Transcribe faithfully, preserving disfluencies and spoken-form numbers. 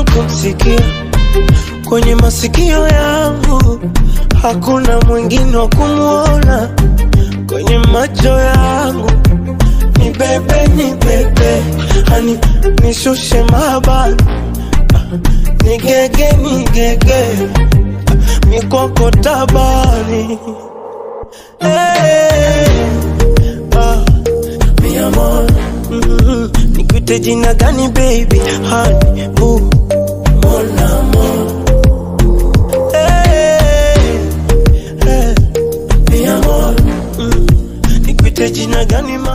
kumsikia kwenye masikio yangu, hakuna mwingine wa kumuona kwenye macho yangu. Ni bebe, ni bebe, hani nishushe mabani, ni gege, ni gege, mikoko tabani. Hey, ah, mi amor, mm-hmm. Nikuite jina gani baby, honey, boo, mon amor. Hey, hey, mi amor, mm-hmm. Nikuite jina gani